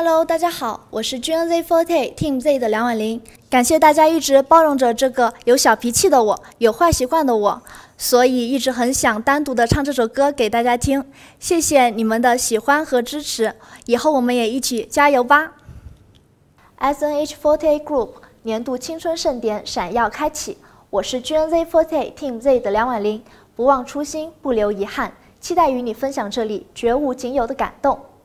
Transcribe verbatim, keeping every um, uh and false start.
Hello， 大家好，我是 G N Z 四十 Team Z 的梁婉玲。感谢大家一直包容着这个有小脾气的我，有坏习惯的我，所以一直很想单独的唱这首歌给大家听。谢谢你们的喜欢和支持，以后我们也一起加油吧 ！S N H 四十 Group 年度青春盛典闪耀开启，我是 G N Z 四十 Team Z 的梁婉玲，不忘初心，不留遗憾，期待与你分享这里绝无仅有的感动。